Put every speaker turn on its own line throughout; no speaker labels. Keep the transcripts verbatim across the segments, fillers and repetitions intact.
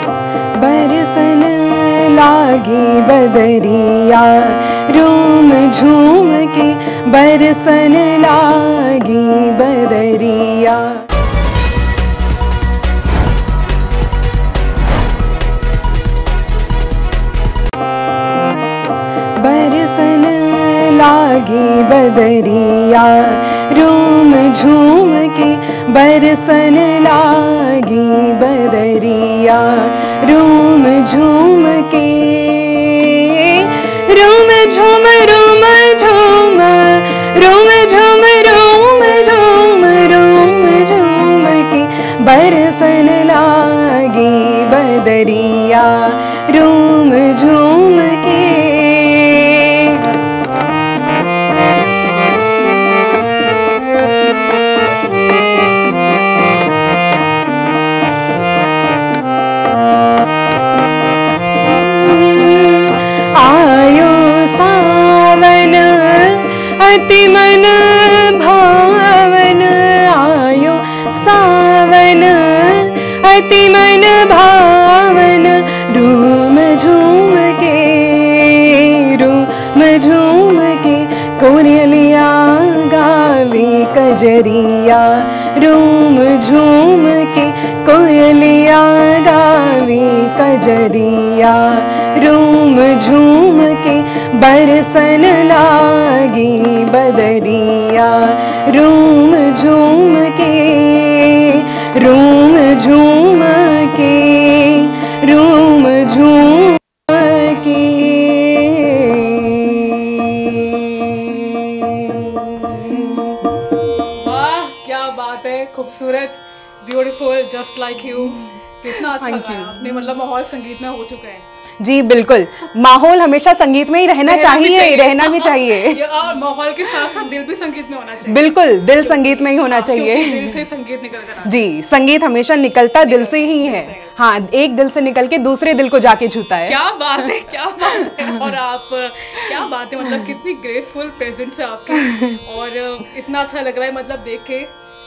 बरसन लागी बदरिया रूम झूम के, बरसन लागी बदरिया। बरसन लागी बदरिया रूम झूम के, बरसन लागी बदरिया रूम झूम के। रूम झूम रूम झूम रूम झूम रूम झूम रूम झूम के, बरसन लागी बदरिया रूम झूम के। अति मन भावन आयो सावन, अति मन भावन रूम झूम के, रूम झूम के। कोरियलिया गावे कजरिया रूम झूम के, कोयलिया गावे कजरिया रूम झूम के। बरसन लागी बदरिया रूम झूम के, रूम झूम के, रूम झूम के।
वाह क्या बात है, खूबसूरत, ब्यूटीफुल, जस्ट लाइक यू। कितना अच्छा लगा आपने, मतलब माहौल संगीत में हो चुका है।
जी बिल्कुल, माहौल हमेशा संगीत में ही रहना, रहना चाहिए, चाहिए रहना भी चाहिए।
और माहौल के साथ साथ दिल भी संगीत में होना चाहिए।
बिल्कुल, दिल संगीत में ही होना चाहिए।
दिल से संगीत निकल कर
जी, संगीत हमेशा निकलता दिल से ही है। हाँ, एक दिल से निकल के दूसरे दिल को जाके छूता है।
क्या बात है, क्या बात है। और आप, क्या बात है, मतलब कितनी ग्रेसफुल प्रेजेंस है आपकी, और इतना अच्छा लग रहा है मतलब देख के।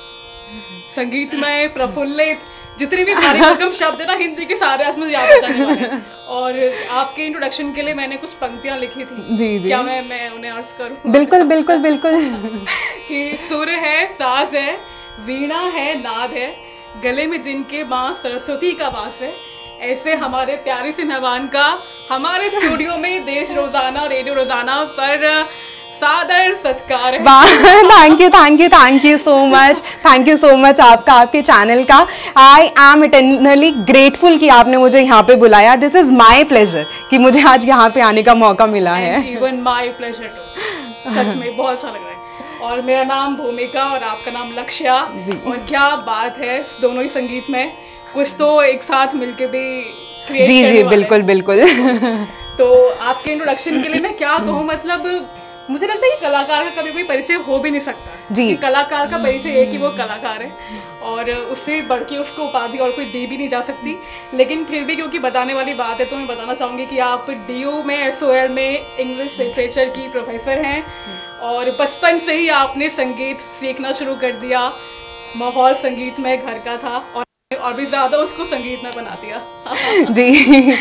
संगीत में प्रफुल्लित, जितने भी भारी भरकम शब्द है ना हिंदी के, सारे आज मुझे याद हो जाने वाले हैं। और आपके इंट्रोडक्शन के लिए मैंने कुछ पंक्तियां लिखी थी। जी जी। क्या मैं मैं उन्हें अर्ज करूं?
बिल्कुल बिल्कुल बिल्कुल।
कि सुर है, साज है, वीणा है, नाद है, गले में जिनके माँ सरस्वती का वास है, ऐसे हमारे प्यारे से मेहमान का हमारे स्टूडियो में देश रोजाना रेडियो रोजाना पर सादर सत्कार है।
Thank you thank you thank you so much, thank you so much आपका, आपके चैनल का। आई एम इटर्नली ग्रेटफुल कि आपने मुझे यहाँ पे बुलाया। दिस इज माई प्लेजर कि मुझे आज यहाँ पे आने का मौका मिला है।
इवन माई प्लेजर टू, सच में बहुत अच्छा लग रहा है। और मेरा नाम भूमिका और आपका नाम लक्ष्या, और क्या बात है, दोनों ही संगीत में कुछ तो एक साथ मिलके भी क्रिएट
जी जी बिल्कुल बिल्कुल।
तो आपके इंट्रोडक्शन के लिए मैं क्या कहूँ, मतलब मुझे लगता है कि कलाकार का कभी कोई परिचय हो भी नहीं सकता जी। कलाकार का परिचय है कि वो कलाकार है, और उससे बढ़ के उसको उपाधि और कोई दे भी नहीं जा सकती। लेकिन फिर भी क्योंकि बताने वाली बात है तो मैं बताना चाहूँगी कि आप डी यू में एस ओ एल में इंग्लिश लिटरेचर की प्रोफेसर हैं, और बचपन से ही आपने संगीत सीखना शुरू कर दिया। माहौल संगीत में घर का था, और और भी ज्यादा उसको संगीत में बना दिया। जी।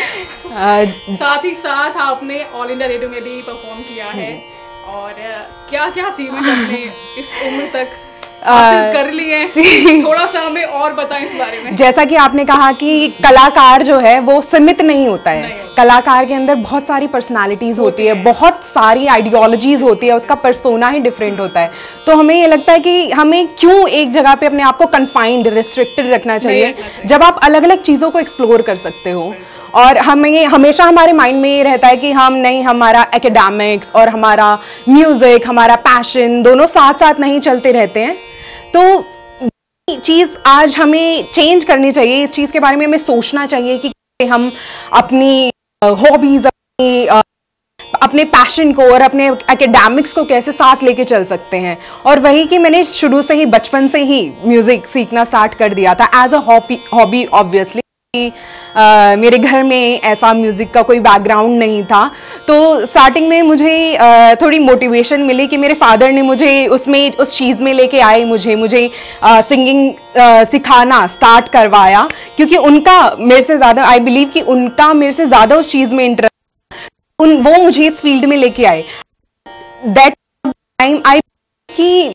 साथ ही साथ आपने ऑल इंडिया रेडियो में भी परफॉर्म किया है, और क्या क्या अचीवमेंट आपने इस उम्र तक हासिल कर लिए, थोड़ा सा हमें और बताएं इस बारे में।
जैसा कि आपने कहा कि कलाकार जो है वो सीमित नहीं होता है, नहीं। कलाकार के अंदर बहुत सारी पर्सनालिटीज होती है, बहुत सारी आइडियोलॉजीज होती है, उसका पर्सोना ही डिफरेंट होता है। तो हमें ये लगता है कि हमें क्यों एक जगह पे अपने आप को कन्फाइंड, रिस्ट्रिक्टेड रखना चाहिए, जब आप अलग अलग चीज़ों को एक्सप्लोर कर सकते हो। और हमें हमेशा हमारे माइंड में ये रहता है कि हम नहीं, हमारा एकेडमिक्स और हमारा म्यूजिक, हमारा पैशन दोनों साथ साथ नहीं चलते रहते हैं। तो चीज़ आज हमें चेंज करनी चाहिए, इस चीज़ के बारे में हमें सोचना चाहिए कि हम अपनी हॉबीज, अपनी अपने पैशन को और अपने एकेडमिक्स को कैसे साथ लेके चल सकते हैं। और वही कि मैंने शुरू से ही, बचपन से ही म्यूजिक सीखना स्टार्ट कर दिया था as a hobby hobby obviously. Uh, मेरे घर में ऐसा म्यूज़िक का कोई बैकग्राउंड नहीं था, तो स्टार्टिंग में मुझे uh, थोड़ी मोटिवेशन मिली कि मेरे फादर ने मुझे उसमें उस चीज़ में लेके आए, मुझे मुझे सिंगिंग uh, uh, सिखाना स्टार्ट करवाया, क्योंकि उनका मेरे से ज़्यादा, आई बिलीव कि उनका मेरे से ज़्यादा उस चीज़ में इंटरेस्ट, उन वो मुझे इस फील्ड में लेके आए। दैट टाइम आई कि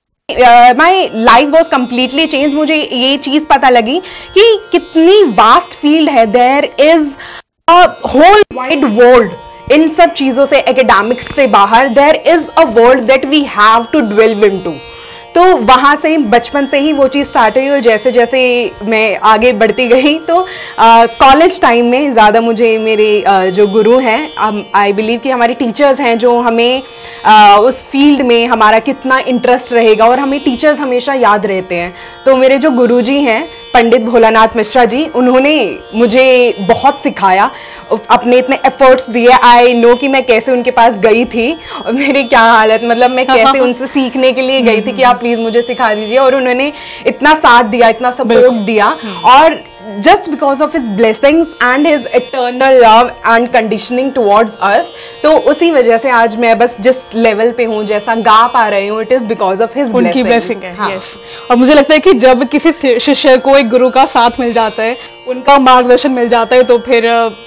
my life was completely change. मुझे ये चीज पता लगी कि कितनी वास्ट फील्ड है, there is a whole wide world in सब चीजों से, एकेडमिक्स से बाहर there is a world that we have to delve into. तो वहाँ से बचपन से ही वो चीज़ स्टार्ट हुई, और जैसे जैसे मैं आगे बढ़ती गई तो कॉलेज टाइम में ज़्यादा मुझे मेरे uh, जो गुरु हैं, आई बिलीव कि हमारे टीचर्स हैं जो हमें uh, उस फील्ड में हमारा कितना इंटरेस्ट रहेगा, और हमें टीचर्स हमेशा याद रहते हैं। तो मेरे जो गुरुजी हैं पंडित भोलानाथ मिश्रा जी, उन्होंने मुझे बहुत सिखाया, अपने इतने एफर्ट्स दिए। आई नो कि मैं कैसे उनके पास गई थी और मेरी क्या हालत, मतलब मैं कैसे उनसे सीखने के लिए गई थी कि आप प्लीज़ मुझे सिखा दीजिए, और उन्होंने इतना साथ दिया, इतना सपोर्ट दिया, और just because of his blessings and his eternal love and conditioning towards us, तो उसी वजह से आज मैं बस जिस लेवल पे हूँ, जैसा गा पा रही हूँ, it is because of his
उनकी
blessings।
blessing है। हाँ। yes। और मुझे लगता है कि जब किसी शिष्य को एक गुरु का साथ मिल जाता है, उनका मार्गदर्शन मिल जाता है, तो फिर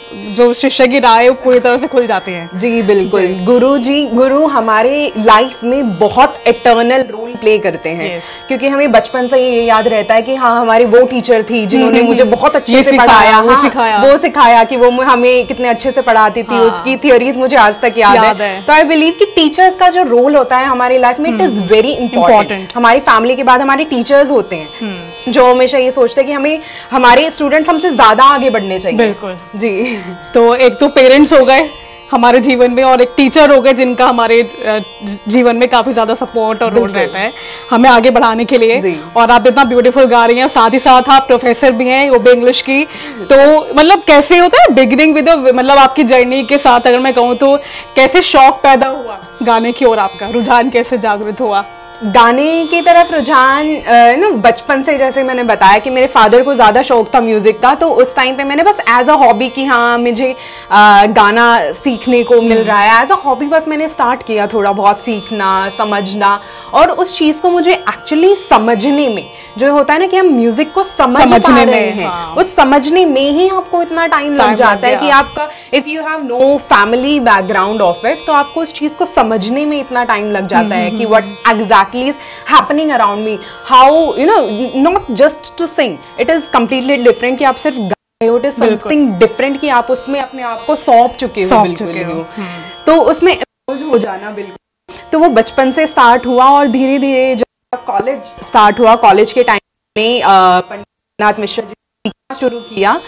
जो शिष्य की राय वो पूरी तरह से खुल जाती है।
जी बिल्कुल, गुरु जी गुरु हमारे लाइफ में बहुत इटर्नल रोल प्ले करते हैं। yes। क्योंकि हमें बचपन से ये याद रहता है कि हाँ हमारी वो टीचर थी जिन्होंने मुझे बहुत अच्छे से पढ़ाया, वो सिखाया वो सिखाया कि वो हमें कितने अच्छे से पढ़ाती थी, उसकी थियोरीज मुझे आज तक याद है। तो आई बिलीव कि टीचर्स का जो रोल होता है हमारी लाइफ में, इट इज वेरी इंपॉर्टेंट। हमारी फैमिली के बाद हमारे टीचर्स होते हैं जो हमेशा ये सोचते हैं कि हमें हमारे स्टूडेंट्स हमसे ज्यादा आगे बढ़ने चाहिए।
बिल्कुल
जी।
तो एक तो पेरेंट्स हो गए हमारे जीवन में, और एक टीचर हो गए जिनका हमारे जीवन में काफी ज्यादा सपोर्ट और रोल रहता है हमें आगे बढ़ाने के लिए। और आप इतना ब्यूटीफुल गा रही हैं, साथ ही साथ आप प्रोफेसर भी हैं, वो भी इंग्लिश की। तो मतलब कैसे होता है बिगिनिंग विद, मतलब आपकी जर्नी के साथ अगर मैं कहूँ तो कैसे शौक पैदा हुआ गाने की ओर, आपका रुझान कैसे जागृत हुआ?
गाने की तरफ रुझान ना बचपन से, जैसे मैंने बताया कि मेरे फादर को ज़्यादा शौक था म्यूज़िक का, तो उस टाइम पे मैंने बस एज अ हॉबी कि हाँ मुझे आ, गाना सीखने को मिल रहा है, एज अ हॉबी बस मैंने स्टार्ट किया थोड़ा बहुत सीखना, समझना। और उस चीज़ को मुझे एक्चुअली समझने में, जो होता है ना कि हम म्यूज़िक को समझ पा रहे हैं, हाँ। उस समझने में ही आपको इतना टाइम लग जाता है कि आपका, if you have no family background of it, तो आपको उस चीज़ को समझने में इतना टाइम लग जाता है कि what exactly is happening around me, how you know, not just to sing, it is completely different कि आप सिर्फ गा रहे हो, it is something different कि आप उसमें अपने आप को सौंप चुके हो, बिल्कुल हो, तो उसमें हो जाना बिल्कुल। तो वो बचपन से स्टार्ट हुआ, और धीरे धीरे जब कॉलेज स्टार्ट हुआ, कॉलेज के टाइम में पंडित भोलानाथ मिश्रा जी सीखना शुरू किया।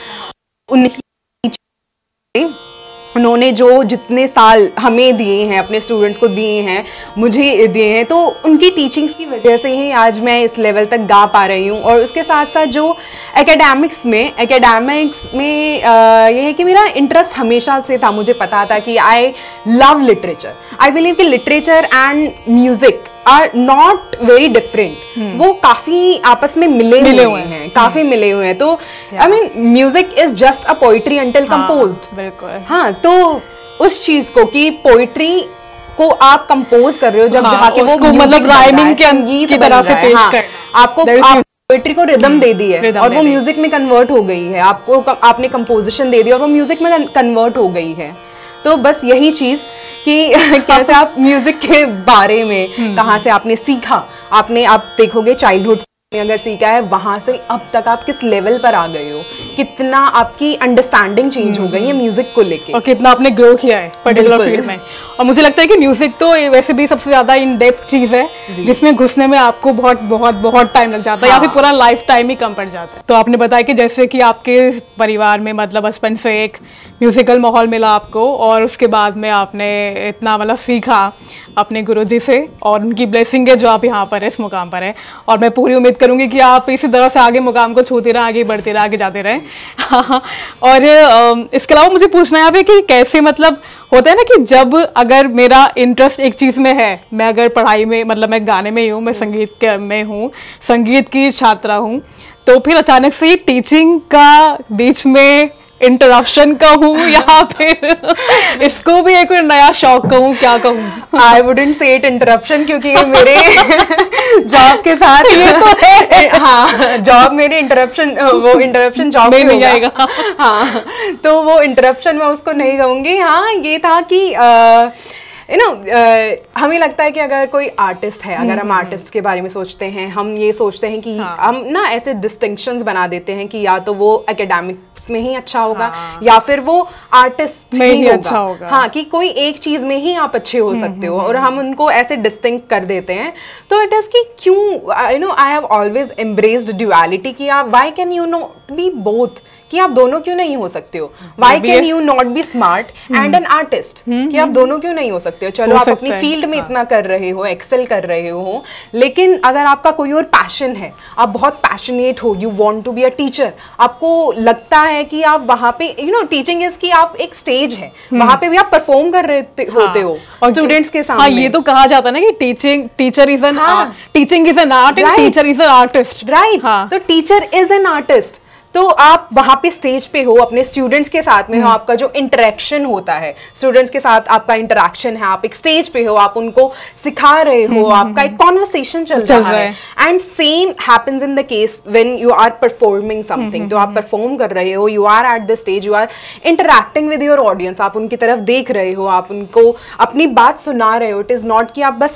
उन्हीं उन्होंने जो जितने साल हमें दिए हैं, अपने स्टूडेंट्स को दिए हैं, मुझे दिए हैं, तो उनकी टीचिंग्स की वजह से ही आज मैं इस लेवल तक गा पा रही हूँ। और उसके साथ साथ जो एकेडमिक्स में एकेडमिक्स में ये है कि मेरा इंटरेस्ट हमेशा से था, मुझे पता था कि I love literature. I believe कि literature and music are not very different, वो काफी आपस में मिले मिले हुए हैं, काफी मिले हुए हैं। तो I mean music is just a poetry until composed.
बिल्कुल,
हाँ। तो उस चीज को कि पोइट्री को आप कंपोज कर रहे हो, जब जहाँ के वो
मतलब राइमिंग के संगीत की तरह से पेश कर,
आपको पोइट्री को रिदम दे दी है और वो म्यूजिक में कन्वर्ट हो गई है, आपको आपने कंपोजिशन दे दी और वो म्यूजिक में कन्वर्ट हो गई है। तो बस यही चीज कि कैसे आप म्यूजिक के बारे में कहाँ से आपने सीखा, आपने आप देखोगे चाइल्डहुड में अगर सीखा है, वहां से अब तक आप किस लेवल पर आ गए हो, कितना आपकी अंडरस्टैंडिंग चेंज हो गई है म्यूजिक को लेके,
और कितना आपने ग्रो किया है पर्टिकुलर फील्ड में। और मुझे लगता है कि म्यूजिक तो वैसे भी सबसे ज्यादा इन डेप्थ चीज है, जिसमें घुसने में आपको बहुत बहुत बहुत टाइम लग जाता है, हाँ। या फिर पूरा लाइफ टाइम ही कम पड़ जाता है। तो आपने बताया कि जैसे कि आपके परिवार में मतलब बचपन से एक म्यूजिकल माहौल मिला आपको, और उसके बाद में आपने इतना मतलब सीखा अपने गुरुजी से, और उनकी ब्लेसिंग है जो आप यहाँ पर है, इस मुकाम पर है। और मैं पूरी उम्मीद करूंगी कि आप इसी तरह से आगे मुकाम को छूते रहे, आगे बढ़ते रहे, आगे जाते रहे। और इसके अलावा मुझे पूछना है यहाँ पे कि कैसे मतलब होता है ना कि जब अगर मेरा इंटरेस्ट एक चीज़ में है, मैं अगर पढ़ाई में मतलब मैं गाने में ही हूँ, मैं संगीत के में हूँ, संगीत की छात्रा हूँ, तो फिर अचानक से टीचिंग का बीच में इंटरप्शन कहूँ या फिर इसको भी एक नया शौक कहूँ, क्या कहूँ?
I wouldn't say it interruption, क्योंकि ये मेरे जॉब के साथ ये तो है। हाँ, जॉब मेरी इंटरप्शन, वो इंटरप्शन जॉब में नहीं आएगा। हाँ, तो वो इंटरप्शन मैं उसको नहीं कहूँगी। हाँ, ये था कि यू नो हमें लगता है कि अगर कोई आर्टिस्ट है, अगर हम आर्टिस्ट के बारे में सोचते हैं, हम ये सोचते हैं कि हाँ. हम ना ऐसे डिस्टिंक्शंस बना देते हैं कि या तो वो एकेडमिक्स में ही अच्छा होगा, हाँ. या फिर वो आर्टिस्ट में ही अच्छा होगा। हाँ, कि कोई एक चीज में ही आप अच्छे हो सकते हो, और हम उनको ऐसे डिस्टिंक्ट कर देते हैं। तो इट इज कि क्यों, you know I have always embraced duality कि आप why can you not be both, कि आप दोनों क्यों नहीं हो सकते हो? Why can you not be smart and an artist, कि आप दोनों क्यों नहीं हो सकते हो? चलो, आप अपनी फील्ड में इतना कर रहे हो, एक्सेल कर रहे हो, लेकिन अगर आपका कोई और पैशन है, आप बहुत पैशनेट हो, you want to be a teacher, आपको लगता है कि आप वहां पे, यू नो टीचिंग इज कि आप एक स्टेज है, वहां पे भी आप परफॉर्म कर रहे होते हो स्टूडेंट्स के सामने।
हाँ, ये तो कहा जाता है ना कि teaching teacher is an teaching is an art and teacher is an artist,
right? तो टीचर इज एन आर्टिस्ट, तो आप वहाँ पे स्टेज पे हो, अपने स्टूडेंट्स के साथ में हो, आपका जो इंटरेक्शन होता है स्टूडेंट्स के साथ, आपका इंटरेक्शन है, आप एक स्टेज पे हो, आप उनको सिखा रहे हो, आपका एक कॉन्वर्सेशन चल रहा है। And same happens in the case when you are performing something. तो आप परफॉर्म कर रहे हो, you are at the stage, you are interacting with your audience, आप उनकी तरफ देख रहे हो, आप उनको अपनी बात सुना रहे हो। इट इज नॉट कि आप बस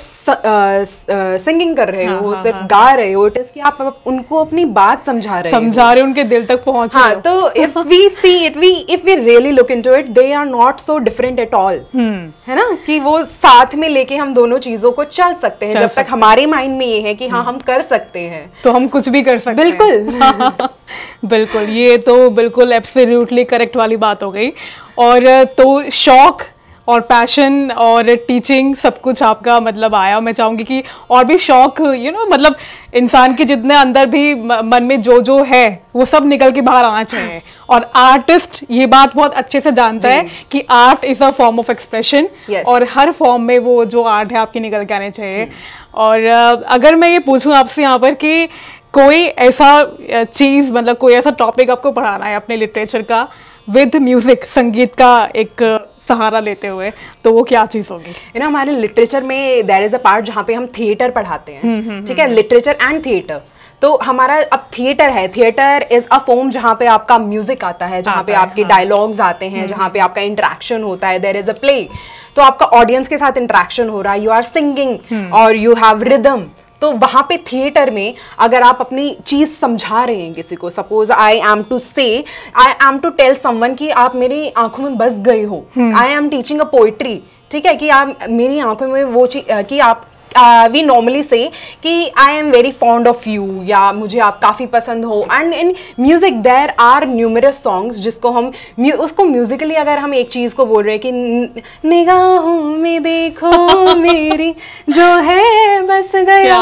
सिंगिंग कर रहे हो, सिर्फ गा रहे हो, इट इज कि आप उनको अपनी बात समझा रहे हो,
समझा रहे हो, उनके दिल तक पहुंच।
हाँ, तो if we see it, we if we really look into it, they are not so different at all, है ना? कि वो साथ में लेके हम दोनों चीजों को चल सकते हैं, जब तक हमारे माइंड में ये है कि हाँ हम कर सकते हैं,
तो हम कुछ भी कर सकते हैं।
बिल्कुल।
बिल्कुल, ये तो बिल्कुल एब्सोल्युटली करेक्ट वाली बात हो गई। और तो शौक और पैशन और टीचिंग सब कुछ आपका मतलब आया। मैं चाहूँगी कि और भी शौक, यू नो मतलब इंसान के जितने अंदर भी मन में जो जो है वो सब निकल के बाहर आना चाहिए। और आर्टिस्ट ये बात बहुत अच्छे से जानता है कि art is a form of expression, और हर फॉर्म में वो जो आर्ट है आपकी निकल के आने चाहिए। और अगर मैं ये पूछूँ आपसे यहाँ पर कि कोई ऐसा चीज़, मतलब कोई ऐसा टॉपिक आपको पढ़ाना है अपने लिटरेचर का विद म्यूजिक, संगीत का एक सहारा लेते हुए, तो वो क्या चीज होगी?
यू नो हमारे लिटरेचर में देयर इज अ पार्ट जहाँ पे हम थिएटर पढ़ाते हैं, ठीक है, लिटरेचर एंड थिएटर। तो हमारा अब थिएटर है, थिएटर इज अ फॉर्म जहाँ पे आपका म्यूजिक आता है, जहाँ पे आपके डायलॉग्स आते हैं, जहाँ पे आपका इंटरेक्शन होता है। देयर इज अ प्ले, तो आपका ऑडियंस के साथ इंटरेक्शन हो रहा है, यू आर सिंगिंग और यू हैव रिदम। तो वहां पे थिएटर में अगर आप अपनी चीज समझा रहे हैं किसी को, suppose I am to say I am to tell someone कि आप मेरी आंखों में बस गए हो, I am teaching a poetry, ठीक है, कि आप मेरी आंखों में वो चीज कि आप वी नॉर्मली से कि I am very fond of you, या मुझे आप काफ़ी पसंद हो। And in music there are numerous songs जिसको हम उसको म्यूजिकली अगर हम एक चीज़ को बोल रहे हैं कि निगाहों में देखो मेरी जो है बस गया,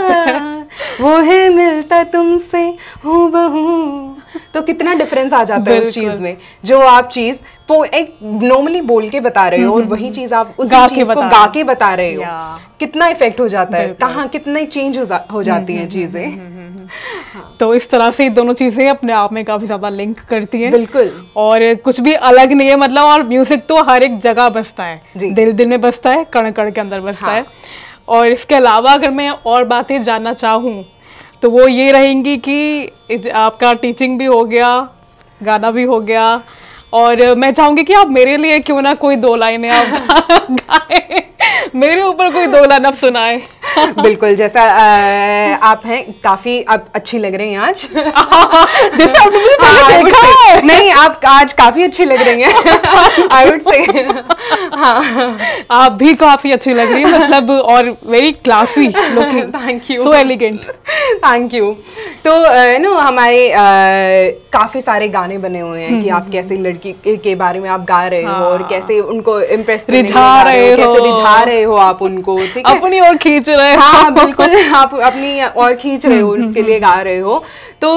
वो है मिलता तुमसे हूबहू, तो कितना डिफरेंस आ जाता है उस चीज़ में। जो आप चीज़ एक नॉर्मली बोल के बता रहे हो और वही चीज आप उसी चीज को गा के बता रहे हो, कितना इफेक्ट हो जाता है, कहाँ कितनी चेंज हो, जा, हो जाती हैं चीजें।
तो इस तरह से दोनों चीजें अपने आप में काफी ज्यादा लिंक करती हैं।
बिल्कुल,
और कुछ भी अलग नहीं है मतलब। और म्यूजिक तो हर एक जगह बजता है, दिल दिल में बजता है, कण कण के अंदर बजता है। और इसके अलावा अगर मैं और बातें जानना चाहूँ तो वो ये रहेंगी कि आपका टीचिंग भी हो गया, गाना भी हो गया, और मैं चाहूंगी कि आप मेरे लिए क्यों ना कोई दो लाइनें आप गाएं, मेरे ऊपर कोई दो लाइन आप सुनाए।
बिल्कुल, जैसा आ, आप हैं काफी आप अच्छी लग रही हैं आज।
जैसे आपने मुझे पहले देखा है।
नहीं, आप आज काफी अच्छी लग रही हैं, आई वुड से। हाँ,
आप भी काफी अच्छी लग रही हैं, मतलब और very classy looking.
Thank you,
so elegant,
thank you. तो नो हमारे काफी सारे गाने बने हुए हैं कि आप कैसे लड़की के बारे में आप गा रहे हो और कैसे उनको इम्प्रेस
रिझा रहे हो,
कैसे रिझा रहे हो आप उनको, ठीक है,
अपनी ओर खींच रहे हो।
हाँ बिल्कुल, आप अपनी और खींच रहे हो, उसके लिए गा रहे हो। तो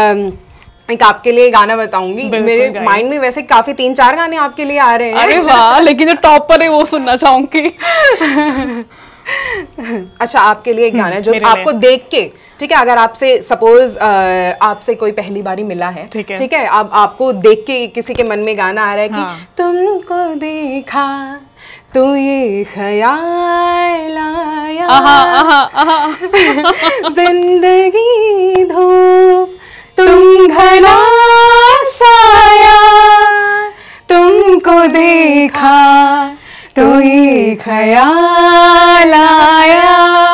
एक आपके लिए गाना बताऊंगी, मेरे माइंड में वैसे काफी तीन चार गाने आपके लिए आ रहे हैं।
अरे वाह, लेकिन जो टॉप पर है वो सुनना चाहूंगी।
अच्छा, आपके लिए एक गाना है जो आपको देख के, ठीक है, अगर आपसे सपोज आपसे कोई पहली बारी मिला है, ठीक है, ठीक है, अब आपको देख के किसी के मन में गाना आ रहा है कि हाँ। तुमको देखा तो ये ख्याल आया, आहा, आहा, आहा। जिंदगी धूप तुम घना साया, तुमको देखा तो ये ख्याल आया।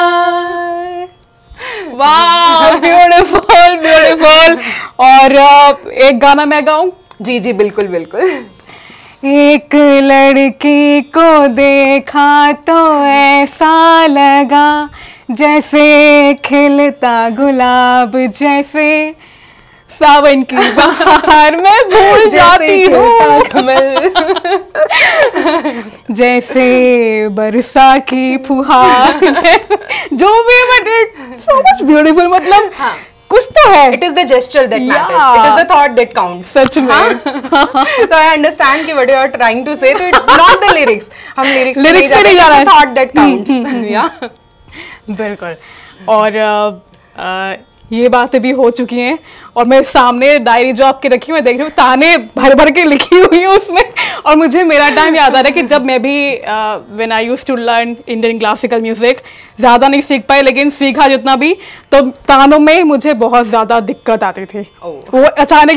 वाह, ब्यूटीफुल ब्यूटीफुल। और एक गाना मैं गाऊं?
जी जी बिल्कुल बिल्कुल।
एक लड़की को देखा तो ऐसा लगा जैसे खिलता गुलाब, जैसे सावन की बहार में भूल जाती हूँ कमल, जैसे बरसा की फुहार, जो भी, बट सो मच ब्यूटीफुल। मतलब हाँ। कुछ तो है,
it is the gesture that matters, it is the thought that counts.
सच में।
तो आई अंडरस्टैंड कि what you are trying to say, तो इट नॉट द लिरिक्स, हम लिरिक्स
लिरिक्स पे नहीं जा रहा है,
थॉट दैट काउंट्स। या
बिल्कुल। और uh, uh, ये बातें भी हो चुकी हैं, और मैं सामने डायरी जो आपकी रखी हुई देख रही हूँ, ताने भर भर के लिखी हुई है उसमें। और मुझे मेरा टाइम याद आ रहा है कि जब मैं भी when I used to learn Indian classical music, ज़्यादा नहीं सीख पाई, लेकिन सीखा जितना भी, तो तानों में मुझे बहुत ज़्यादा दिक्कत आती थी। वो अचानक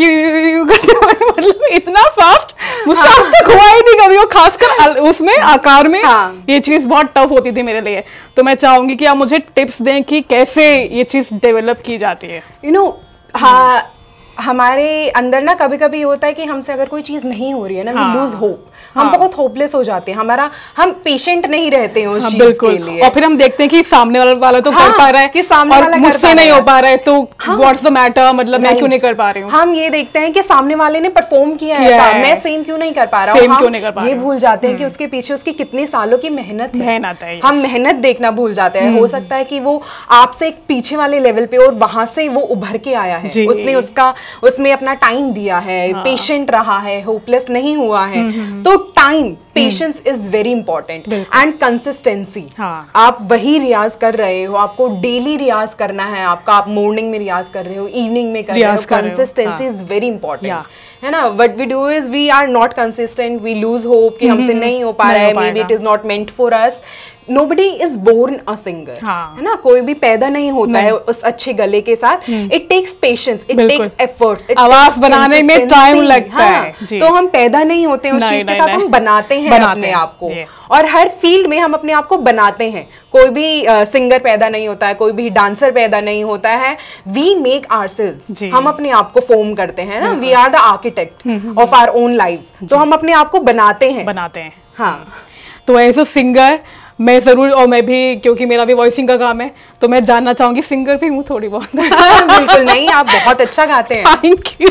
मतलब इतना फास्ट मुझसे आज तक हुआ ही नहीं कभी, वो खासकर उसमें आकार में। हाँ। ये चीज़ बहुत टफ होती थी मेरे लिए। तो मैं चाहूँगी कि आप मुझे टिप्स दें कि कैसे ये चीज़ डेवलप की जाती है।
यू नो, हाँ, हमारे अंदर ना कभी कभी होता है कि हमसे अगर कोई चीज नहीं हो रही है ना, वी लूज होप, हम हाँ। बहुत होपलेस हो जाते हैं, हमारा हम पेशेंट नहीं रहते हैं उस हाँ, चीज के लिए।
और फिर हम देखते हैं कि सामने वाला वाला तो हाँ, कर पा रहा है,
कि सामने वाला
मुझसे नहीं हो पा रहा है, तो व्हाट्स द मैटर, मतलब मैं क्यों नहीं कर पा रही हूँ।
हम ये देखते हैं कि सामने वाले ने परफॉर्म किया है, है। मैं सेम क्यों नहीं कर पा रहा हूँ, ये भूल जाते हैं कि उसके पीछे उसकी कितनी सालों की मेहनत है। हम मेहनत देखना भूल जाते हैं। हो सकता है कि वो आपसे एक पीछे वाले लेवल पे और वहां से वो उभर के आया है, उसने उसका उसमें अपना टाइम दिया है, पेशेंट रहा है, होपलेस नहीं हुआ है। तो time, patience is very important and consistency. आप वही रियाज कर रहे हो, आपको डेली रियाज करना है आपका, आप मॉर्निंग में रियाज कर रहे हो, इवनिंग में कर रहे हो, कंसिस्टेंसी इज वेरी इंपॉर्टेंट, है ना। What we do is we are not consistent, we lose hope कि हमसे नहीं हो पा रहा है, maybe it is not meant for us. Nobody is born a singer, है ना, कोई भी पैदा नहीं होता है उस अच्छे गले के साथ। It takes patience, it takes efforts,
आवाज बनाने में टाइम लगता है।
तो हम पैदा नहीं होते उस चीज के साथ, हम बनाते हैं अपने आप को, और हर फील्ड में हम अपने आप को बनाते हैं। कोई भी सिंगर पैदा नहीं होता है, कोई भी डांसर पैदा नहीं होता है। वी मेक आवरसेल्व्स, हम अपने आप को फॉर्म करते हैं ना, we are the architect of our own lives. तो हम अपने आप को बनाते हैं
बनाते हैं
हाँ।
तो एज अ सिंगर मैं जरूर, और मैं भी, क्योंकि मेरा भी वॉइसिंग का काम है, तो मैं जानना चाहूंगी, सिंगर भी हूँ थोड़ी बहुत।
बिल्कुल नहीं, आप बहुत अच्छा गाते हैं।
Thank you.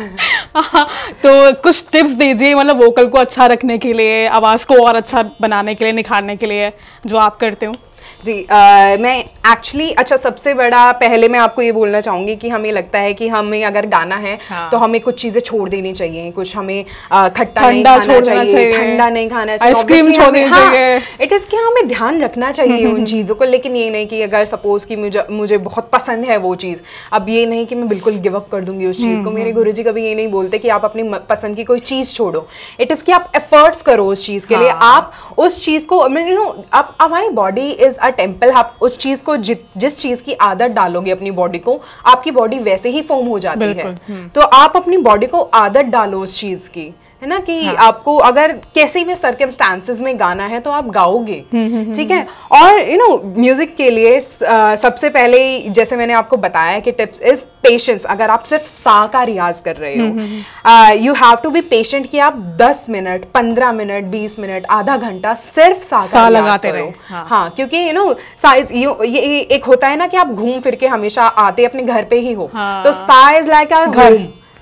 तो कुछ टिप्स दीजिए, मतलब वोकल को अच्छा रखने के लिए, आवाज को और अच्छा बनाने के लिए, निखारने के लिए, जो आप करते हो।
जी आ, मैं एक्चुअली अच्छा सबसे बड़ा पहले मैं आपको ये बोलना चाहूंगी कि हमें लगता है कि हमें अगर गाना है हाँ। तो हमें कुछ चीजें छोड़ देनी चाहिए, कुछ हमें खट्टा नहीं खाना चाहिए, ठंडा नहीं खाना चाहिए,
आइसक्रीम छोड़नी चाहिए।
इट इज कि हमें ध्यान रखना चाहिए उन चीजों को, लेकिन ये नहीं कि अगर सपोज कि मुझे मुझे बहुत पसंद है वो चीज, अब ये नहीं कि मैं बिल्कुल गिव अप कर दूंगी उस चीज को। मेरे गुरुजी कभी ये नहीं बोलते कि आप अपनी पसंद की कोई चीज छोड़ो, इट इज कि आप एफर्ट्स करो उस चीज के लिए। आप उस चीज को, यू नो, आप, हमारी बॉडी इज अ टेम्पल, आप उस चीज को जि, जिस चीज की आदत डालोगे अपनी बॉडी को, आपकी बॉडी वैसे ही फॉर्म हो जाती है। तो आप अपनी बॉडी को आदत डालो उस चीज की, है ना, कि हाँ। आपको अगर कैसे भी सर्कमस्टांसेस में गाना है तो आप गाओगे, ठीक है। और यू नो म्यूजिक के लिए uh, सबसे पहले जैसे मैंने आपको बताया कि टिप्स इज पेशेंस। अगर आप सिर्फ सा का रियाज कर रहे हो, you have to be patient कि आप दस मिनट, पंद्रह मिनट, बीस मिनट, आधा घंटा सिर्फ सा का रियाज करो। हाँ, हाँ, क्योंकि यू नो साइज ये एक होता है ना कि आप घूम फिर के हमेशा आते अपने घर पे ही हो, हाँ। तो सा इज लाइक आवर होम,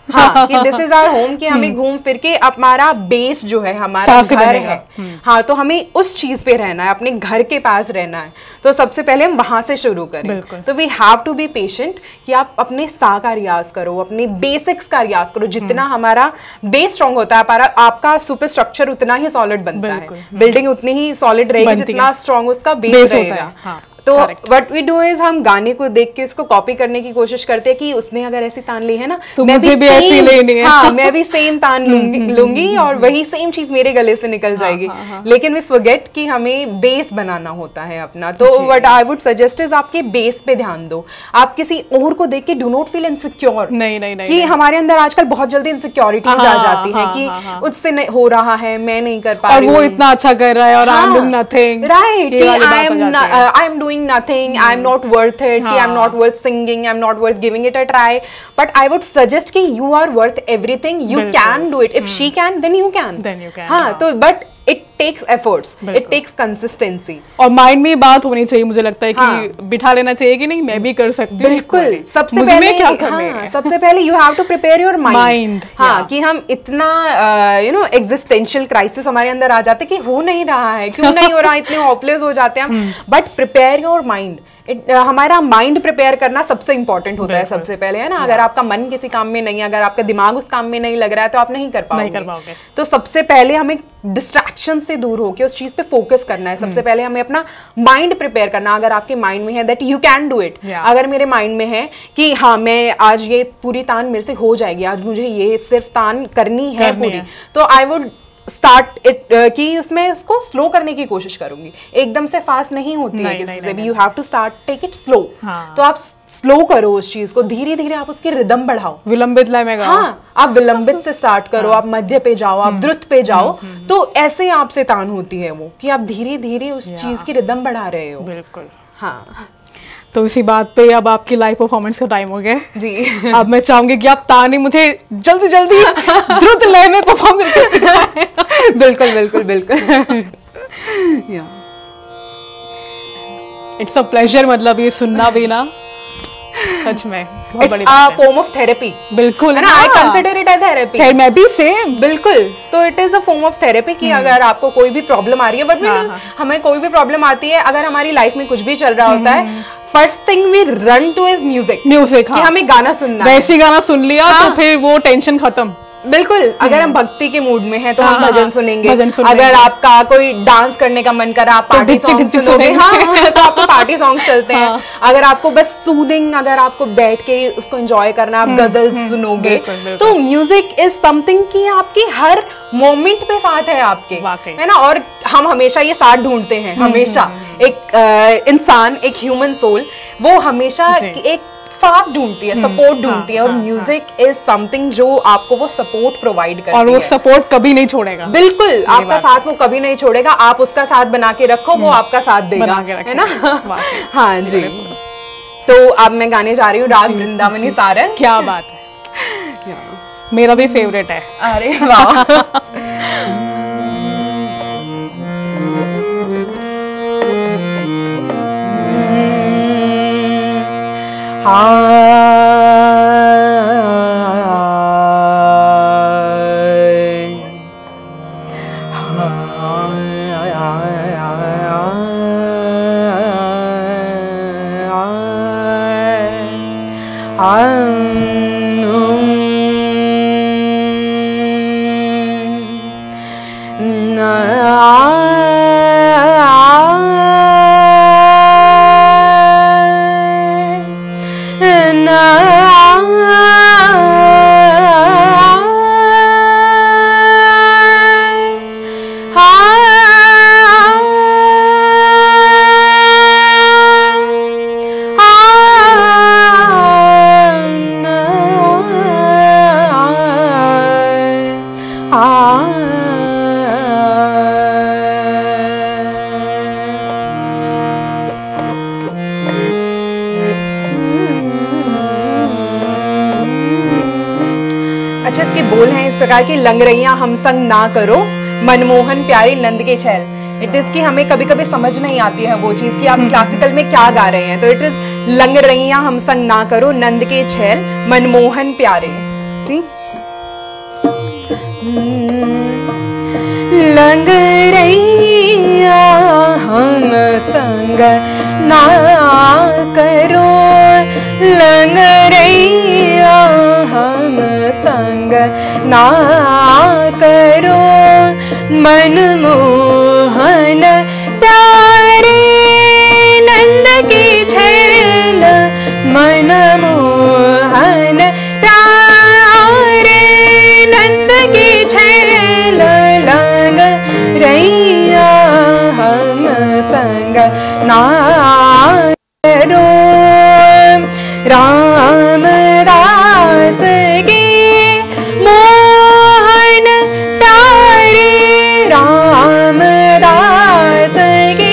हाँ, कि दिस इज आवर होम, कि हमें घूम फिर के हमारा बेस जो है हमारा घर है, हाँ, तो हमें उस चीज पे रहना है, अपने घर के पास रहना है, तो सबसे पहले हम वहां से शुरू करें। तो we have to be patient कि आप अपने सा का रियाज करो, अपने बेसिक्स का रियाज करो। जितना हमारा बेस स्ट्रॉन्ग होता है, हमारा आपका सुपर स्ट्रक्चर उतना ही सॉलिड बनता है, बिल्डिंग उतनी ही सॉलिड रहेगी जितना स्ट्रॉन्ग उसका बेस रहेगा। तो व्हाट वी डू इज हम गाने को देख के उसको कॉपी करने की कोशिश करते हैं कि उसने अगर ऐसी तान ली है ना,
तो मैं मुझे भी, भी ऐसी लेनी है।
हाँ, मैं भी सेम तान लूंगी लूंगी और वही सेम चीज मेरे गले से निकल जाएगी। हाँ, हाँ, हाँ। लेकिन वी फॉरगेट कि हमें बेस बनाना होता है अपना। तो what I would suggest is आपके बेस पे ध्यान दो। आप किसी और को देख के डू नॉट फील इनसिक्योर।
नहीं नहीं नहीं
कि हमारे अंदर आजकल बहुत जल्दी इनसिक्योरिटीज आ जाती हैं कि उससे हो रहा है, मैं नहीं कर पा रही हूं,
और वो इतना अच्छा कर रहा है और I am doing nothing.
Right, I am I am doing nothing, I am not worth it, कि I am not worth singing, I am not worth giving it a try. But I would suggest कि you are worth everything, you can do it. If she can then you can. हाँ, तो but it takes efforts, it takes consistency.
और mind में बात होनी चाहिए, मुझे लगता है कि हाँ। बिठा लेना चाहिए कि नहीं मैं भी कर सकती हूँ।
बिल्कुल, सबसे पहले क्या हाँ, सबसे पहले you have to prepare your mind. हाँ, yeah. कि हम इतना यू नो एग्जिस्टेंशियल क्राइसिस हमारे अंदर आ जाते कि हो नहीं रहा है, क्यों नहीं हो रहा, इतने होपलेस हो जाते हैं हम। But prepare your mind. It, uh, हमारा माइंड प्रिपेयर करना सबसे इंपॉर्टेंट होता है सबसे पहले, है ना। अगर आपका मन किसी काम में नहीं है, अगर आपका दिमाग उस काम में नहीं लग रहा है, तो आप नहीं कर पाओगे, नहीं कर पाओगे। तो सबसे पहले हमें डिस्ट्रैक्शन से दूर होकर उस चीज पे फोकस करना है। सबसे पहले हमें अपना माइंड प्रिपेयर करना। अगर आपके माइंड में है that you can do it, अगर मेरे माइंड में है कि हाँ मैं आज ये पूरी तान मेरे से हो जाएगी, आज मुझे ये सिर्फ तान करनी है पूरी, तो आई वुड स्टार्ट इट कि उसमें उसको स्लो करने की कोशिश करूंगी। एकदम से फास्ट नहीं होती है किसी से भी, you have to start take it slow. तो आप स्लो करो उस चीज को, धीरे धीरे आप उसकी रिदम बढ़ाओ,
विलंबित लय में गाओ।
हाँ, आप विलंबित से स्टार्ट करो, आप मध्य पे जाओ, आप द्रुत पे जाओ, तो ऐसे आपसे तान होती है वो कि आप धीरे धीरे उस चीज की रिदम बढ़ा रहे हो।
बिल्कुल,
हाँ।
तो इसी बात पे अब आपकी लाइव परफॉर्मेंस का टाइम हो गया
जी।
अब मैं चाहूंगी कि आप ताने मुझे जल्दी जल्दी द्रुत लय में परफॉर्म करके
बिल्कुल बिल्कुल बिल्कुल।
इट्स अ प्लेजर, मतलब ये सुनना भी ना सच में
it's a form of therapy.
बिल्कुल
है ना, I consider it as therapy.
मैं भी सेम,
बिल्कुल। तो it is a form of therapy कि अगर आपको कोई भी प्रॉब्लम आ रही है, बट हाँ, हमें कोई भी प्रॉब्लम आती है, अगर हमारी लाइफ में कुछ भी चल रहा होता है, first thing we run to is music.
Music,
कि हमें गाना सुनना है।
वैसे गाना सुन लिया हाँ, तो फिर वो टेंशन खत्म।
बिल्कुल, अगर हम भक्ति के मूड में हैं तो
हाँ,
हम भजन सुनेंगे।
भजन
अगर आपका कोई डांस करने का मन करा, आप पार्टी सॉन्ग सुनोगे। हाँ, तो आपको पार्टी सॉन्ग चलते हैं। हाँ। अगर आपको बस सूदिंग, अगर आपको बैठ के उसको एंजॉय करना, आप गजल सुनोगे। तो म्यूजिक इज समथिंग कि आपकी हर मोमेंट पे साथ है आपके, है ना। और हम हमेशा ये साथ ढूंढते हैं, हमेशा एक इंसान, एक ह्यूमन सोल, वो हमेशा एक साथ ढूंढती है, सपोर्ट ढूंढती है। और म्यूजिक इज समथिंग जो आपको वो सपोर्ट प्रोवाइड करती है,
और वो सपोर्ट कभी नहीं छोड़ेगा।
बिल्कुल, आपका साथ वो कभी नहीं छोड़ेगा। आप उसका साथ बना के रखो, वो आपका साथ देगा, है ना। हाँ जी। तो अब मैं गाने जा रही हूँ राग वृंदावनी सारंग।
क्या बात है, मेरा भी फेवरेट है।
अरे वाह। अच्छा, इसके बोल हैं इस प्रकार के, लंगरैया हम संग ना करो, मनमोहन प्यारे नंद के छैल। इट इज कि हमें कभी कभी समझ नहीं आती है वो चीज कि आप क्लासिकल में क्या गा रहे हैं। तो इट इज लंगरैया हम संग ना करो, नंद के छैल, मनमोहन प्यारे। जी। लंगरैया हम संग ना करो, लंगरैया हम संग ना करो, मनमोहन प्यारे नंद की छैल, मनमोहन प्यारे नंद की छैल, लंगरैया हम संग ना करो। रामदास की मोहन प्यारे, रामदास की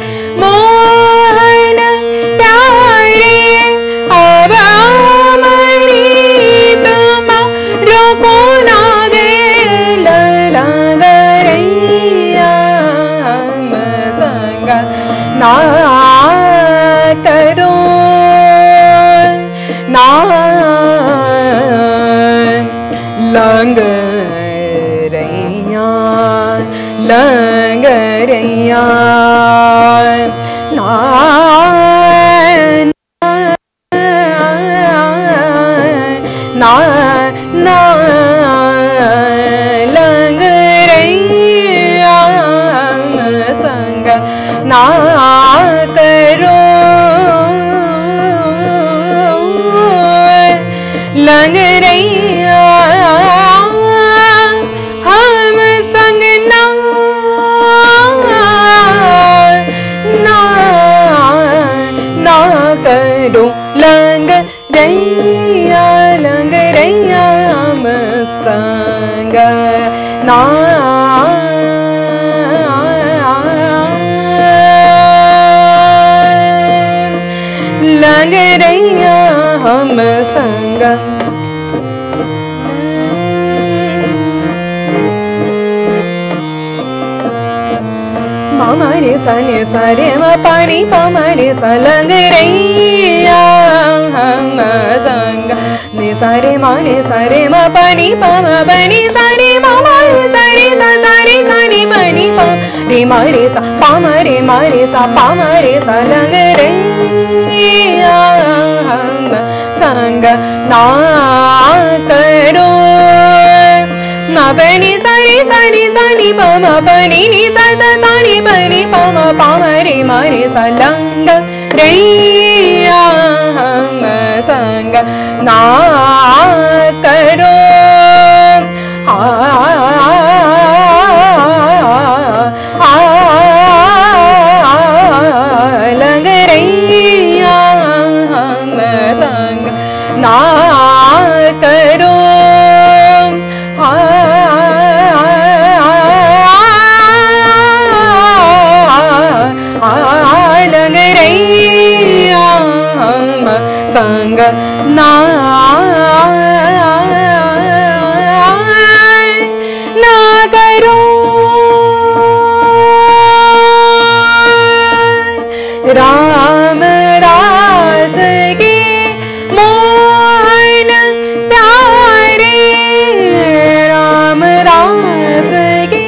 मोहन प्यारे, अब हमारी तुम रोको ना गेल, लंगरैया हम संग ना करो, ना लंगरैया, लंगरैया ना ना ना, लंगरैया हम संग ना करो, लंगरैया हम संग ना ना ना करो, लंगरैया, लंगरैया हम संग ना, लंगरैया हम संग। मामा रे सा ने सा रे मा पा रे पा मा रे सा, लंगरैया हम संग ने सा रे मा रे सा रे मा पा नी पा मा पा नी सा रे मा मा रे सा रे सा सा रे सा नी पा नी पा रे मा रे सा पा मा रे मा रे सा पा मा रे सा, लंगरैया हम संग ना करो। मा पा नी सा रे सा नी सा नी पा मा पा नी नी सा सा सा नी पा नी पा मा पा मा रे मा रे सा, लंगरैया हम संग ना करो। आ लंगरैया हम संग ना करो, लंगरैया हम संग ना ना करो। रामदास की मोहन प्यारे, रामदास की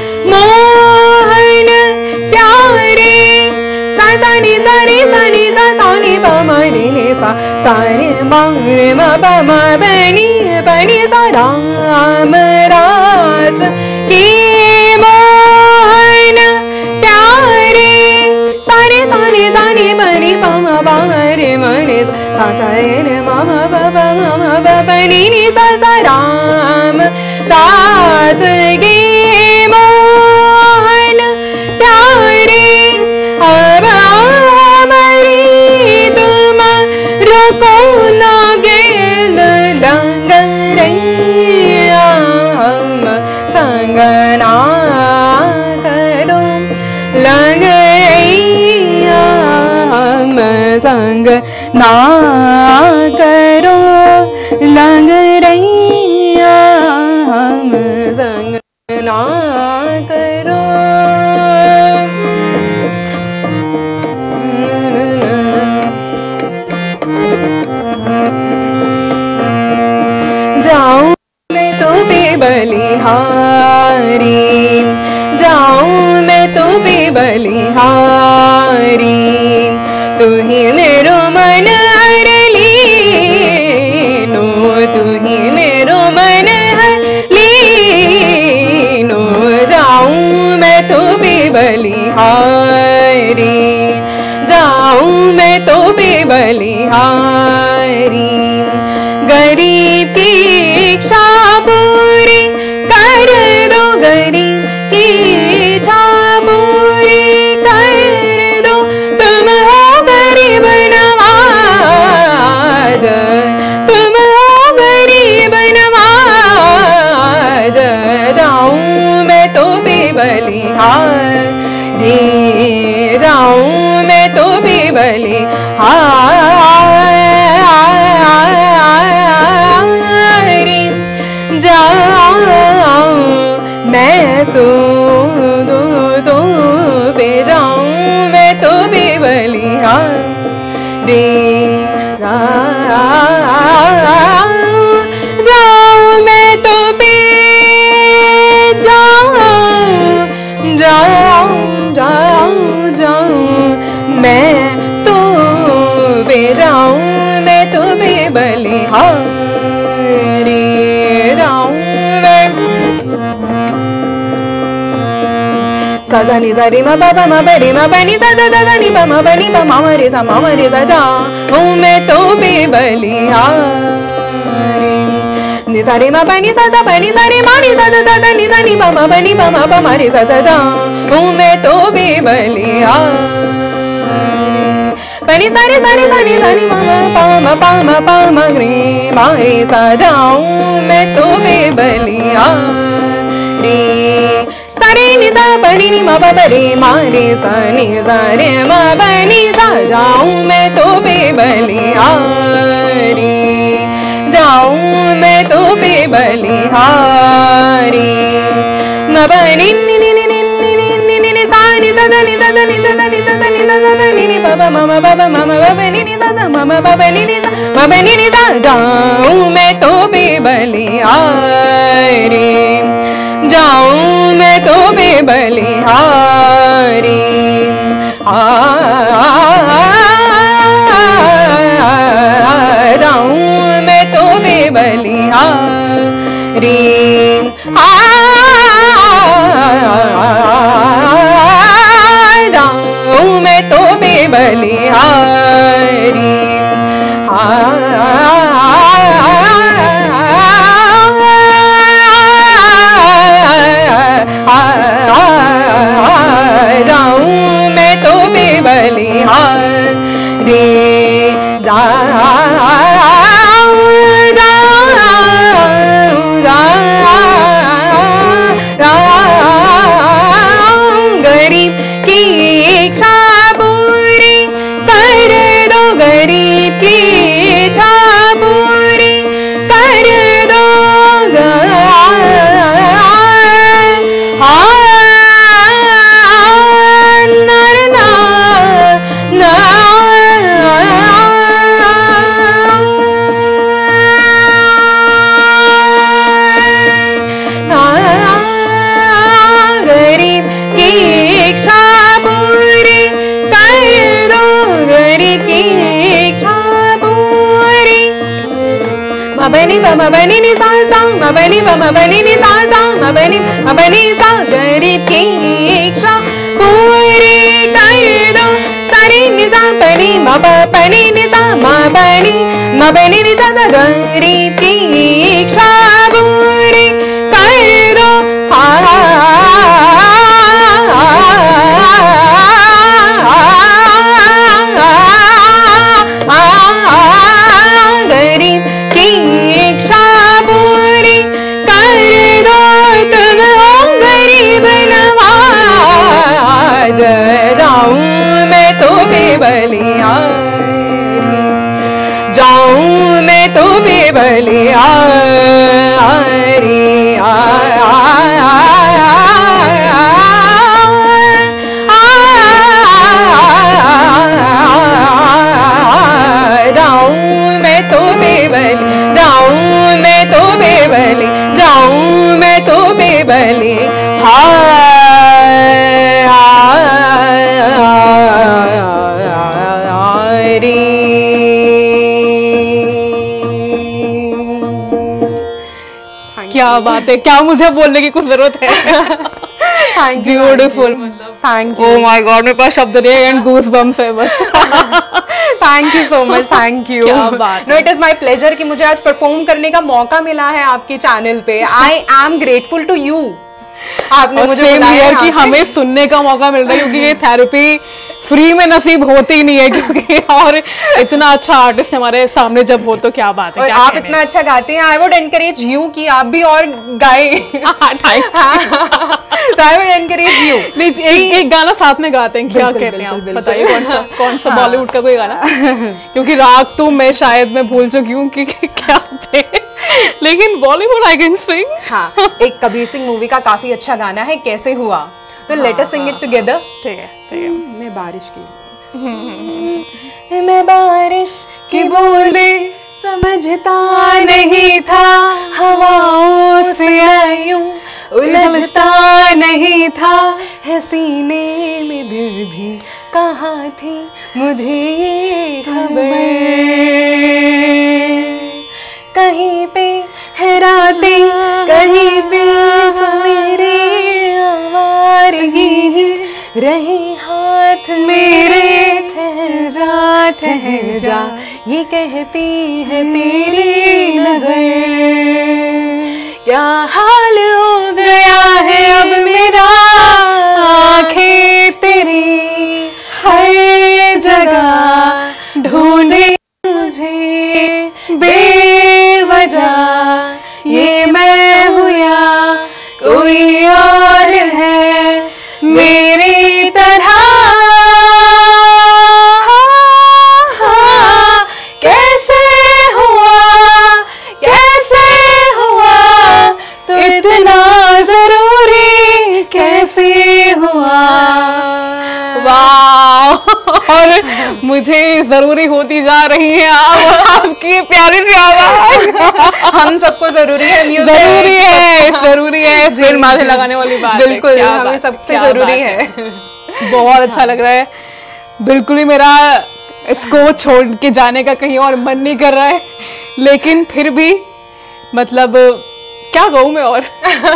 मोहन प्यारे, सा सा नी सा रे सा नी सा सा नी पा मा रे नी सा सा रे मा रे मा पा मा पा नी पा नी सा, रामदास की मोहन प्यारे, सा रे सा रे सा नी पा नी पा मा पा मा रे मा रे सा सा रे मा मा पा पा मा मा पा पा नी नी सा सा, रामदास की मोहन प्यारे, अब हमारी तुम रोको ना गेल, लंगरैया हम संग ना करो, लंगरैया हम संग ना करो, लंगरैया हम संग ना करो। जाऊं मैं तो बेबलिहारी, बलिहारी, जाऊं मैं तो बेबलिहारी, तू ही मेरो मन हर लीनो, तू ही मेरो मन हर लीनो, जाऊं मैं तो बेबलिहारी, जाऊं मैं तो बेबलिहारी, गरीब की इच्छा पूरी कर दो, गरीब की इच्छा पूरी कर दो, तुम हो गरीब नवाज, तुम हो गरीब नवाज, जाऊं मैं तो बेबलिहारी, जाऊं मैं तो बेबलिहारी, जाऊं मैं तो दो तो बे जाऊं मैं तो बेबलिहारी, जाऊं मैं तो बे जाऊं जाऊं जाऊं जाऊं मैं तो बे जाऊं मैं तो बेबलिहारी, जाऊं मैं सा नि सा रे मा पा पा मा पा रे मा पा नि सा सा सा नि पा मा पा नि पा मा रे सा मा रे सा जाऊं मैं तो बेबलिहारी, नि सा रे मा पा नि सा सा पा नि सा रे मा नि सा सा सा नि सा नि पा मा पा नि पा मा पा मा रे सा सा जाऊं मैं तो बेबलिहारी, पनी सा रे सा रे सा नि सा नि मा पा मा पा मा पा मा रे मा रे सा जाऊं मैं तो बेबलिहारी, सा रे नि सा पा नि नि मा पा पा रे मा रे सा नि सा रे मा पा नि सा जाऊं मैं तो बेबलिहारी, जाऊं मैं तो बेबलिहारी, मा पा नि नि नि नि नि नि नि नि सा नि सा सा नि सा सा नि सा सा नि सा सा नि सा सा नि नि पा पा मा मा पा पा मा मा पा पा नि नि सा सा मा मा पा पा नि नि सा मा पा नि नि सा जाऊं मैं तो बेबलिहारी, जाऊं मैं तो बेबलिहारी, जाऊं मैं तो बेबलिहारी, जाऊं मैं तो बेबलिहारी, जाऊं मैं तो बेबलिहारी, जाऊं गरीब की इच्छा पूरी कर दो, गरीब की इच्छा पूरी कर दो, गरीब की इच्छा पूरी कर दो, गरीब की इच्छा पूरी, मा बनी मा मा बनी नि सा सा मा बनी मा मा बनी नि सा सा मा बनी मा बनी सा, गरीब की इच्छा पूरी कर दो, सा रे नि सा पनी मा पा पनी नि सा मा पनी मा बनी नि सा सा, गरीब की इच्छा पूरी कर दो, गरीब की इच्छा पूरी कर दो, तुम हो गरीब नवाज, जाऊं मैं तो बेबलिहारी, जाऊं मैं तो बेबलिहारी, जाऊं मैं तो बेबली, जाऊं मैं तो बेबली, जाऊं मैं तो भले हारी।
क्या बात है, क्या मुझे बोलने की कुछ जरूरत है। Beautiful,
thank you.
Oh my God, मेरे पास शब्द नहीं है एंड गूज बम्स है बस।
Thank you so much, thank you.
क्या बात
no, it is my pleasure कि मुझे आज परफॉर्म करने का मौका मिला है आपके चैनल पे। I am grateful to you, आपने मुझे बुलाया
कि हमें सुनने का मौका मिल रहा है, क्योंकि ये थेरेपी फ्री में नसीब होती ही नहीं है, क्योंकि और इतना अच्छा आर्टिस्ट हमारे सामने जब हो तो क्या बात है।
और
क्या
आप इतना अच्छा गाते हैं, आई वुड एनकरेज यू कि आप भी और गाए। I would encourage you.
नहीं, एक, एक गाना साथ में गाते हैं, क्या कहते हैं आप बताइए, कौन सा कौन सा बॉलीवुड का कोई गाना? क्योंकि राग तो मैं शायद मैं भूल चुकी हूँ कि क्या थे, लेकिन बॉलीवुड आई कैन सिंग।
हाँ, एक कबीर सिंह मूवी का काफी अच्छा गाना है, कैसे हुआ, तो let us sing it together.
ठीक है, ठीक है।
मैं बारिश की मैं बारिश की बूंदे समझता नहीं था, हवाओं से आयूं उलझता नहीं था, है सीने में दिल भी कहाँ थी मुझे ये खबर, कहीं पे है रातें कहीं पे सवेरे, आवारगी रहे हाथ मेरे, ठहर जा ठहर जा ये कहती है तेरी नजर, क्या हाल हो गया है अब मेरा, आंखें तेरी हर जगह ढूंढे मुझे बेवजह, ये मैं हूँ या कोई और है मेरी तरह, कैसे हुआ कैसे हुआ तो इतना जरूरी कैसे हुआ।
वाह, और मुझे जरूरी होती जा रही है आप, आपकी प्यारी सी आवाज।
हम सबको जरूरी है, म्यूजिक
जरूरी है, जरूरी है, फिर माथे लगाने वाली बात है।
बिल्कुल, हमें सबसे जरूरी है।
बहुत अच्छा लग रहा है, बिल्कुल ही मेरा इसको छोड़ के जाने का कहीं और मन नहीं कर रहा है, लेकिन फिर भी मतलब क्या कहूँ मैं और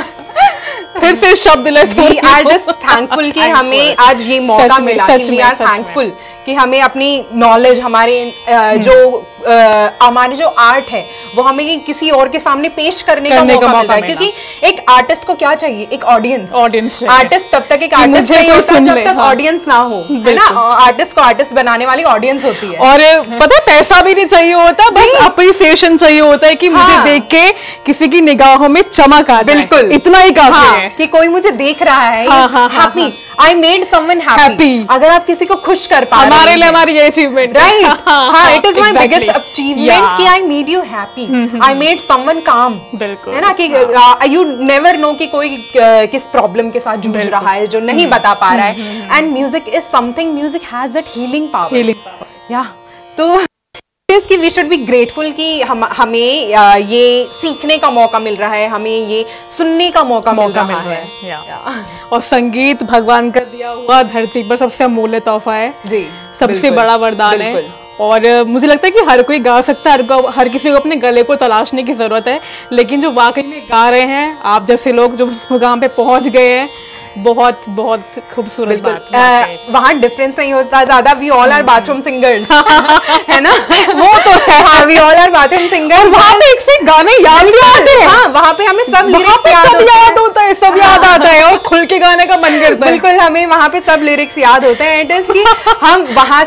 फिर से शब्द less.
We are just thankful कि हमें आज ये मौका मिला, कि we are thankful कि हमें अपनी नॉलेज, हमारे जो हमारी जो आर्ट है वो हमें किसी और के सामने पेश करने का मौका मिल रहा है, क्योंकि एक आर्टिस्ट को क्या चाहिए, एक ऑडियंस।
ऑडियंस
आर्टिस्ट तब तक एक आर्टिस्ट नहीं होता जब तक ऑडियंस ना हो, है ना। आर्टिस्ट को आर्टिस्ट बनाने वाली ऑडियंस होती है।
और पता है, पैसा भी नहीं चाहिए होता, बस अप्रिसिएशन चाहिए होता है कि मुझे देख के किसी की निगाहों में चमक आ जाए, बिल्कुल इतना ही काफी है
कि कोई मुझे देख रहा है, happy, I made someone happy. अगर आप किसी को खुश कर पा रहे हैं,
हमारे लिए हमारी ये अचीवमेंट,
राइट। हाँ, it is my biggest achievement कि I made you happy, I made someone calm,
बिल्कुल,
है ना। कि यू नेवर नो कि कोई किस प्रॉब्लम के साथ जूझ रहा है जो नहीं बता पा रहा है, and music is something, music has that healing power, healing power, या तो कि वी शुड बी ग्रेटफुल कि हम हमें ये सीखने का मौका मिल रहा है, हमें ये सुनने का मौका, मौका मिल रहा है, है। या। या। और
संगीत भगवान का दिया हुआ धरती पर सबसे अमूल्य तोहफा है जी, सबसे बड़ा वरदान है, और मुझे लगता है कि हर कोई गा सकता है, हर, हर किसी को अपने गले को तलाशने की जरूरत है, लेकिन जो वाकई में गा रहे हैं आप जैसे लोग जो उस मुकाम पे पहुंच गए हैं, बहुत बहुत खूबसूरत बात है।
वहाँ डिफरेंस नहीं होता ज्यादा, we all are bathroom singers, है ना। वो तो है, हाँ, we all are bathroom singers.
वहाँ पे एक से गाने याद भी आते हैं,
हाँ, वहाँ पे हमें सब लिरिक्स
याद होता है, सब याद आता है और खुल के गाने का मन करता है।
बिल्कुल, हमें वहाँ पे सब लिरिक्स याद होते हैं। इट इज कि हम वहाँ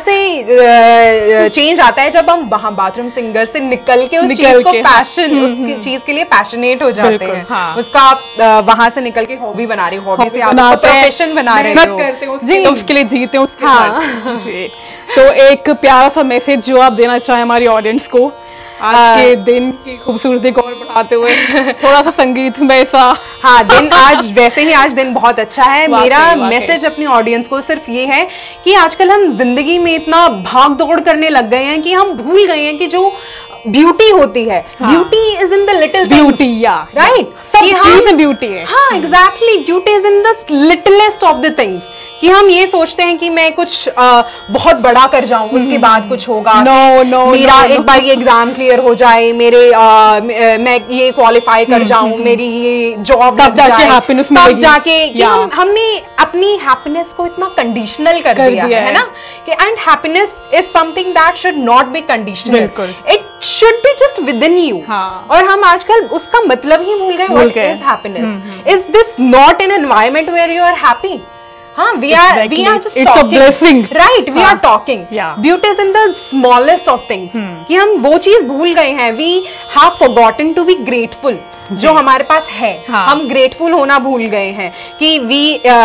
से चेंज आता है जब हम वहाँ बाथरूम सिंगर से निकल के उस चीज को पैशन, उस चीज के लिए पैशनेट हो जाते हैं, उसका वहाँ से निकल के हॉबी बना रहे, हॉबी से प्रोफेशन बना रहे हो,
करते हो जी, उसके लिए जीते हैं उसके हाँ। जी, तो एक प्यारा सा मैसेज जो आप देना चाहें हमारी ऑडियंस को आज के दिन की खूबसूरती को और बढ़ाते हुए, थोड़ा सा संगीत में ऐसा।
हाँ, दिन आज वैसे ही आज दिन बहुत अच्छा है। मेरा मैसेज अपनी ऑडियंस को सिर्फ ये है कि आजकल हम जिंदगी में इतना भाग दौड़ करने लग गए हैं कि हम भूल गए हैं कि जो ब्यूटी होती है, beauty is in the little
beauty, या
राइट,
सब चीज में ब्यूटी है।
हाँ exactly, beauty is in the littlest of the things, कि हम ये सोचते हैं कि मैं कुछ uh, बहुत बड़ा कर जाऊं, उसके बाद कुछ होगा,
नो नो
मेरा
no,
एक
no.
बार ये एग्जाम क्लियर हो जाए, मेरे uh, मैं ये क्वालिफाई कर जाऊं, मेरी ये जॉब लग जाए,
हैप्पीनेस
तब जाके कि हम हमने अपनी हैप्पीनेस को इतना कंडीशनल कर, कर दिया, दिया है, है ना, कि and happiness is something that should not be conditional, it should be just within you. और हम आजकल उसका मतलब ही भूल गए, what is happiness, is this not an environment where you are happy? हाँ, we are exactly. we are just
It's
talking,
a blessing.
right? We
हाँ.
are talking.
Yeah.
Beauty is in the smallest of things. Hmm. कि हम वो चीज भूल गए हैं. We have forgotten to be grateful. जो हमारे पास है, हाँ. हम ग्रेटफुल होना भूल गए हैं कि we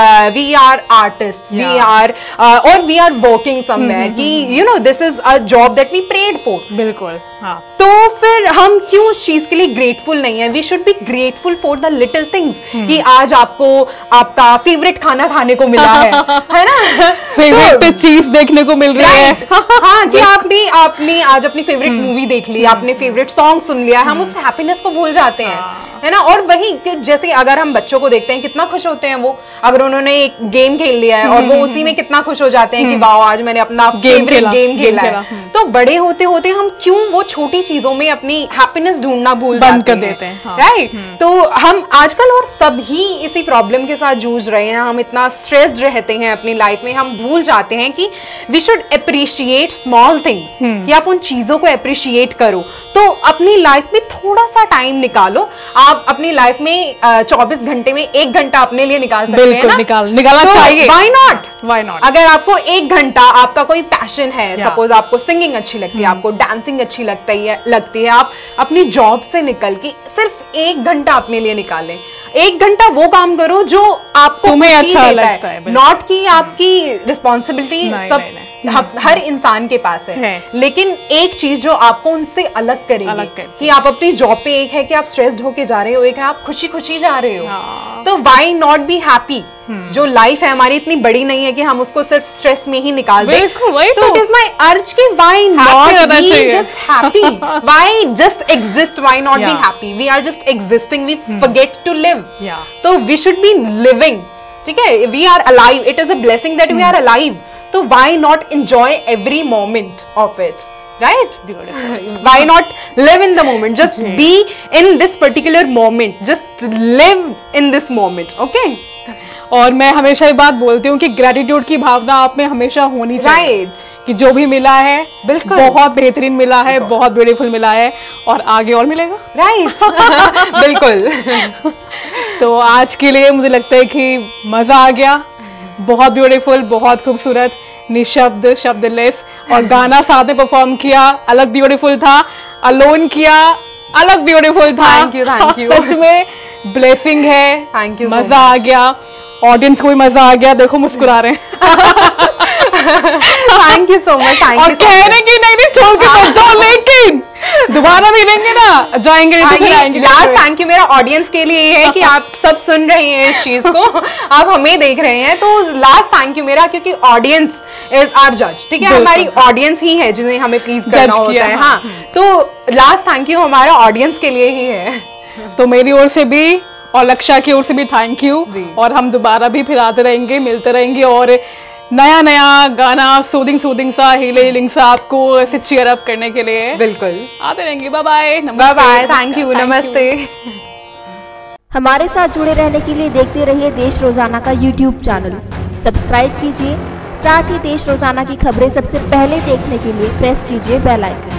we are artist, we are और वी आर वर्किंग समवेयर, कि you know this is a job that we prayed for.
बिल्कुल, हाँ।
तो फिर हम क्यों उस चीज के लिए ग्रेटफुल नहीं है? We should be grateful for the little things, कि आज आपको आपका फेवरेट खाना खाने को मिला है है ना,
फेवरेट तो, चीज देखने को मिल रही है,
हाँ, कि आपने आपने आज अपनी फेवरेट मूवी देख ली, आपने फेवरेट सॉन्ग सुन लिया, हम उस हैप्पीनेस को भूल जाते हैं, है ना। और वही कि जैसे अगर हम बच्चों को देखते हैं कितना खुश होते हैं वो, अगर उन्होंने एक गेम खेल लिया है और वो उसी में कितना खुश हो जाते हैं कि वाओ आज मैंने अपना फेवरेट गेम खेला है। तो बड़े होते होते हम क्यों वो छोटी चीजों में अपनी हैप्पीनेस ढूंढना भूल जाते हैं, राइट। तो हम आजकल और सभी इसी प्रॉब्लम के साथ जूझ रहे हैं, हम इतना स्ट्रेस्ड रहते हैं अपनी लाइफ में, हम भूल जाते हैं कि we should appreciate small things, कि आप उन चीजों को अप्रिशिएट करो। तो अपनी लाइफ में थोड़ा सा टाइम निकालो, आप अपनी लाइफ में चौबीस घंटे में एक घंटा अपने लिए निकाल सकते हैं ना,
निकाल निकालना तो चाहिए।
Why not,
why not.
अगर आपको एक घंटा, आपका कोई पैशन है, सपोज आपको सिंगिंग अच्छी लगती है, आपको डांसिंग अच्छी लगती है लगती है आप अपनी जॉब से निकल के सिर्फ एक घंटा अपने लिए निकालें। एक घंटा वो काम करो जो आपको
तुम्हें अच्छा लगता है,
नॉट कि आपकी रिस्पॉन्सिबिलिटी सब हर इंसान के पास है, है। लेकिन एक चीज जो आपको उनसे अलग करेगी, अलग कर। कि आप अपनी जॉब पे, एक है कि आप स्ट्रेस्ड होके जा रहे हो, एक है आप खुशी खुशी जा रहे हो, हाँ। तो व्हाई नॉट बी हैप्पी? जो लाइफ है हमारी इतनी बड़ी नहीं है कि हम उसको सिर्फ स्ट्रेस में ही निकाल दें। तो इट इज माय अर्ज कि why not be just happy, why just exist, why not be happy? We are just existing, we forget to live, तो वी शुड बी लिविंग, ठीक है? We are alive, it is a blessing that we are alive, तो why not enjoy every moment of it, right? Why not live in the moment, just be in this particular moment, just live in this moment, okay?
और मैं हमेशा ये बात बोलती हूँ कि gratitude की भावना आप में हमेशा होनी चाहिए, right. कि जो भी मिला है बिल्कुल बहुत बेहतरीन मिला है, बहुत ब्यूटीफुल मिला है, और आगे और मिलेगा, राइट right. बिल्कुल। तो आज के लिए मुझे लगता है कि मजा आ गया, बहुत ब्यूटीफुल, बहुत खूबसूरत, निशब्द, शब्दलेस, और गाना साथ में परफॉर्म किया, अलग ब्यूटीफुल था, अलोन किया, अलग ब्यूटीफुल था।
Thank you, thank you.
सच में ब्लेसिंग है,
थैंक यू,
मजा आ गया, ऑडियंस को भी मजा आ गया, देखो मुस्कुरा रहे हैं।
Thank you so much, thank you.
कहने की नहीं नहीं छोड़ के मत जाओ, लेकिन दोबारा मिलेंगे ना, जाएंगे नहीं तो आएंगे।
लास्ट थैंक यू मेरा ऑडियंस के लिए है कि आप सब सुन रहे हैं इस चीज को, आप हमें देख रहे हैं, तो लास्ट थैंक यू मेरा, क्योंकि ऑडियंस इज आवर जज, ठीक है? हमारी ऑडियंस ही है जिन्हें हमें प्लीज करना होता है, हाँ। तो लास्ट थैंक यू हमारा ऑडियंस के लिए ही है।
तो मेरी ओर से भी और लक्षा की ओर से भी थैंक यू, और हम दोबारा भी फिर आते रहेंगे, मिलते रहेंगे, और नया नया गाना सूदिंग सूदिंग सा, हीले हीलिंग सा आपको ऐसे चीयर अप करने के लिए बिल्कुल आते रहेंगे। Bye bye,
bye bye, thank you, नमस्ते।
हमारे साथ जुड़े रहने के लिए देखते रहिए देश रोजाना का यूट्यूब चैनल, सब्सक्राइब कीजिए, साथ ही देश रोजाना की खबरें सबसे पहले देखने के लिए प्रेस कीजिए बेल आइकन।